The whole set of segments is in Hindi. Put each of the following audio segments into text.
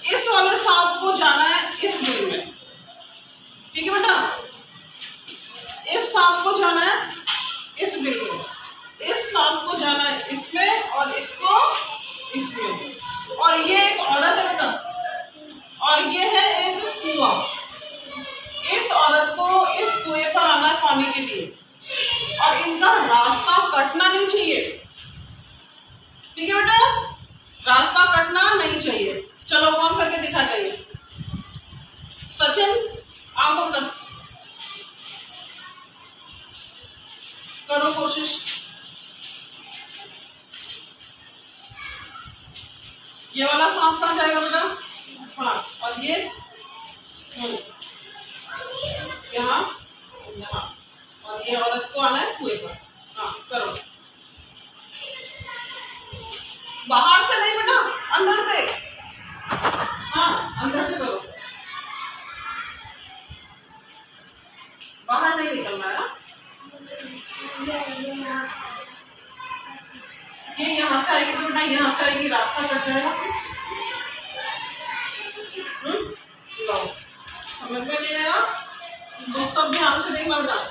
इस वाले सांप को जाना है इस बिल में, ठीक है बेटा। इस सांप को जाना है इस बिल में, इस सांप को जाना है इसमें और इसको इसमें। और ये एक औरत है बेटा, और ये है एक कुआं। इस औरत को इस कुएं पर आना है पानी के लिए, और इनका रास्ता कटना नहीं चाहिए, ठीक है बेटा, रास्ता कटना नहीं चाहिए। चलो कौन करके दिखाएगा ये? सचिन आओ बेटा, करो कोशिश। ये वाला सांप कहाँ जाएगा बेटा? हाँ, और ये यहाँ यहाँ, और ये औरत को आना है कुएं पर। हाँ करो, बाहर से नहीं बेटा, अंदर से। हाँ अंदर से करो, बाहर नहीं निकलना है। ये यहाँ से आएगी बेटा, यहाँ से आएगी, रास्ता कट जाएगा। लो समझ में नहीं आया तो सब ध्यान से देखना बेटा।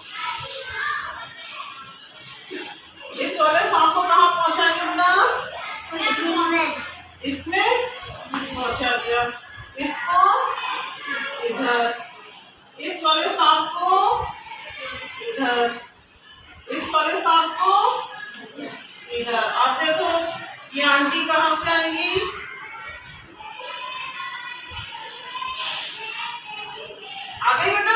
इस वाले सांप को कहाँ पहुँचाएंगे बेटा? इसमें पहुँचा दिया, इसको इधर, इस वाले सांप को इधर, इस वाले सांप को इधर। आप देखो ये आंटी कहाँ से आएगी? आ गई बेटा।